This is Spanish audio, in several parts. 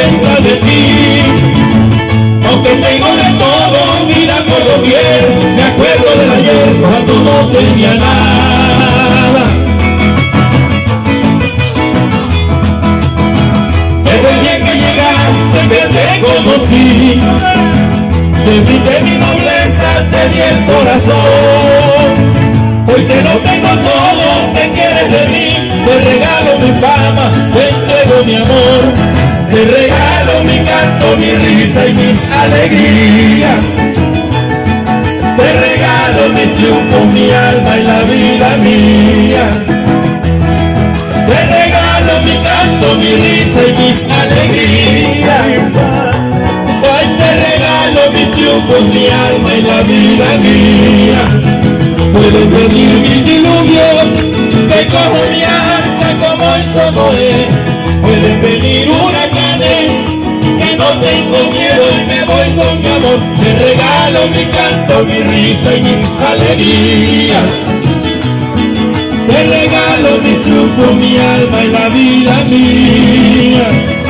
cuenta de ti. Aunque tengo de todo, mira todo bien. Me acuerdo del ayer cuando no tenía nada. Desde el día que llegaste, que te conocí, te brindé mi nobleza, te di el corazón. Hoy que no tengo todo, ¿qué quieres de mí? Te regalo mi fama, te entrego mi amor. Te regalo mi canto, mi risa y mis alegrías. Te regalo mi triunfo, mi alma y la vida mía. Te regalo mi canto, mi risa y mis alegrías. Hoy te regalo mi triunfo, mi alma y la vida mía. Pueden venir mil diluvios que cojo mi arca como hizo Noé. Pueden venir huracanes que no tengo miedo y me voy con mi amor. Te regalo mi canto, mi risa y mis alegrías. Te regalo mi triunfo, mi alma y la vida mía.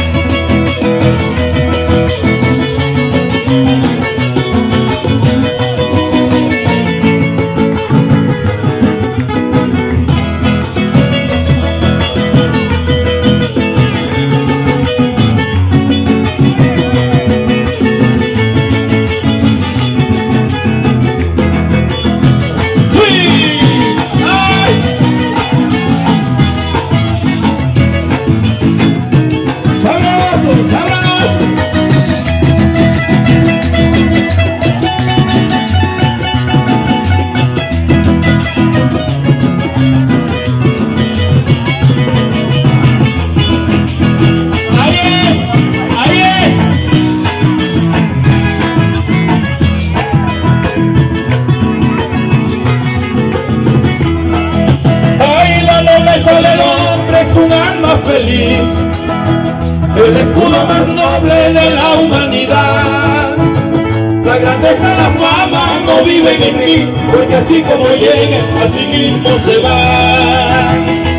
Feliz, el escudo más noble de la humanidad. La grandeza, la fama no viven en mí, porque así como lleguen, así mismo se van.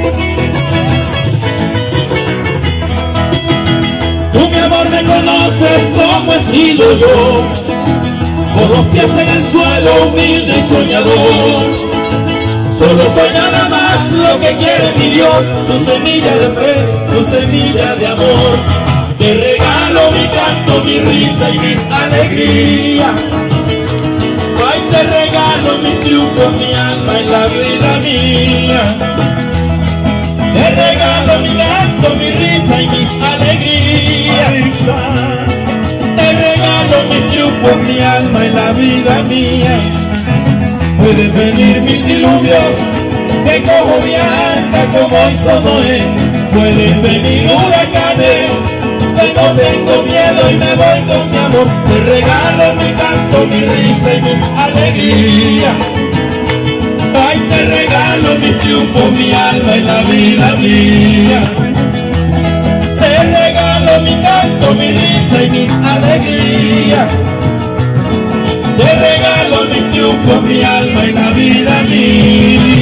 Tú, mi amor, me conoces como he sido yo, con los pies en el suelo, humilde y soñador. Solo soy nada más lo que quiere mi Dios, su semilla de fe, su semilla de amor. Te regalo mi canto, mi risa y mis alegrías. Ay, te regalo mi triunfo, mi alma y la vida mía. Te regalo mi canto, mi risa y mis alegrías. Te regalo mi triunfo, mi alma y la vida mía. Pueden venir mil diluvios que cojo mi arca como hizo Noé. Pueden venir huracanes que no tengo miedo y me voy con mi amor. Te regalo mi canto, mi risa y mis alegrías. Ay, te regalo mi triunfo, mi alma y la vida mía. Te regalo mi canto, mi risa y mis alegrías. Te regalo mi triunfo, mi alma y la vida mía.